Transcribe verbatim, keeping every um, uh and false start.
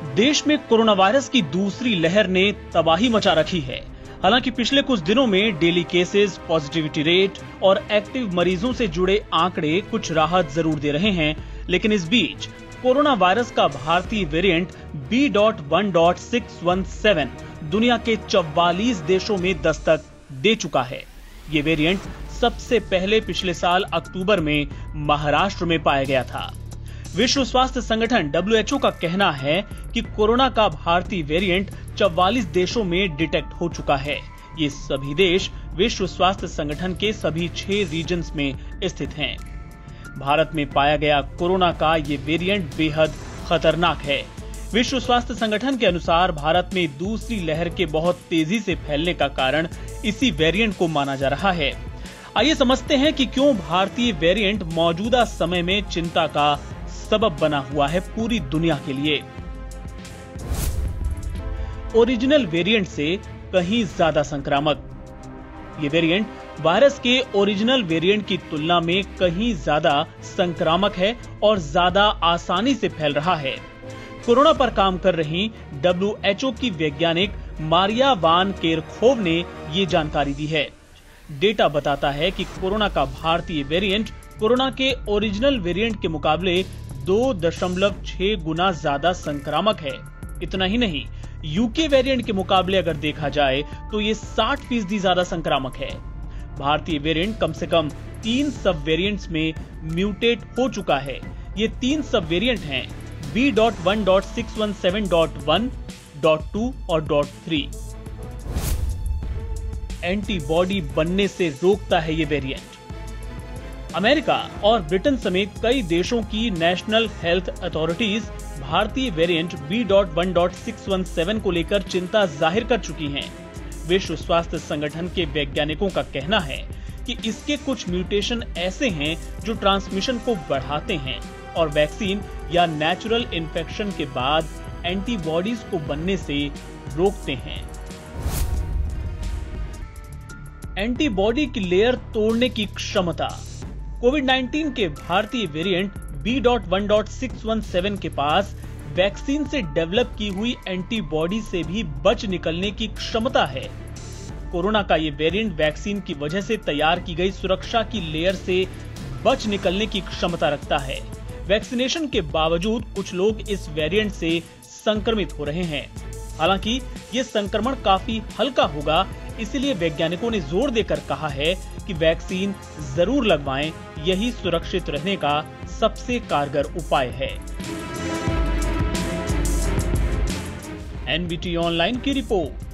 देश में corona virus की दूसरी लहर ने तबाही मचा रखी है। हालांकि पिछले कुछ दिनों में डेली केसेस, पॉजिटिविटी रेट और एक्टिव मरीजों से जुड़े आंकड़े कुछ राहत जरूर दे रहे हैं, लेकिन इस बीच कोरोना वायरस का भारतीय variant B dot one dot six one seven दुनिया के चौवालीस देशों में दस्तक दे चुका है। ये वेरिएंट सबसे पहले पिछले साल अक्टूबर में महाराष्ट्र में पाया गया था। विश्व स्वास्थ्य संगठन डब्ल्यू एच ओ का कहना है कि कोरोना का भारतीय वेरिएंट चौवालीस देशों में डिटेक्ट हो चुका है। ये सभी देश विश्व स्वास्थ्य संगठन के सभी छह रीजन्स में स्थित हैं। भारत में पाया गया कोरोना का ये वेरिएंट बेहद खतरनाक है। विश्व स्वास्थ्य संगठन के अनुसार भारत में दूसरी लहर के बहुत तेजी से फैलने का कारण इसी वेरिएंट को माना जा रहा है। आइए समझते हैं कि क्यों भारतीय वेरिएंट मौजूदा समय में चिंता का सबब बना हुआ है पूरी दुनिया के लिए। ओरिजिनल वेरिएंट से कहीं ज्यादा संक्रामक। ये वेरिएंट वायरस के ओरिजिनल वेरिएंट की तुलना में कहीं ज्यादा संक्रामक है और ज्यादा आसानी से फैल रहा है। कोरोना पर काम कर रही डब्ल्यू एच ओ की वैज्ञानिक मारिया वान केरखोव ने ये जानकारी दी है। डेटा बताता है कि कोरोना का भारतीय वेरिएंट कोरोना के ओरिजिनल वेरिएंट के मुकाबले दो दशमलव छह गुना ज्यादा संक्रामक है। इतना ही नहीं, यूके वेरिएंट के मुकाबले अगर देखा जाए तो ये साठ फीसदी ज्यादा संक्रामक है। भारतीय वेरिएंट कम से कम तीन सब वेरिएंट्स में म्यूटेट हो चुका है। ये तीन सब वेरिएंट हैं B dot one dot six one seven dot one dot two और डॉट थ्री। एंटीबॉडी बनने से रोकता है ये वेरिएंट। अमेरिका और ब्रिटेन समेत कई देशों की नेशनल हेल्थ अथॉरिटीज भारतीय variant B dot one dot six one seven को लेकर चिंता जाहिर कर चुकी हैं। विश्व स्वास्थ्य संगठन के वैज्ञानिकों का कहना है कि इसके कुछ म्यूटेशन ऐसे हैं जो ट्रांसमिशन को बढ़ाते हैं और वैक्सीन या नेचुरल इन्फेक्शन के बाद एंटीबॉडीज को बनने से रोकते हैं। एंटीबॉडी की लेयर तोड़ने की क्षमता। कोविड नाइन्टीन के भारतीय variant B dot one dot six one seven के पास वैक्सीन से डेवलप की हुई एंटीबॉडी से भी बच निकलने की क्षमता है। कोरोना का ये वेरिएंट वैक्सीन की वजह से तैयार की गई सुरक्षा की लेयर से बच निकलने की क्षमता रखता है। वैक्सीनेशन के बावजूद कुछ लोग इस वेरिएंट से संक्रमित हो रहे हैं। हालांकि ये संक्रमण काफी हल्का होगा, इसीलिए वैज्ञानिकों ने जोर देकर कहा है कि वैक्सीन जरूर लगवाएं, यही सुरक्षित रहने का सबसे कारगर उपाय है। एन वी टी ऑनलाइन की रिपोर्ट।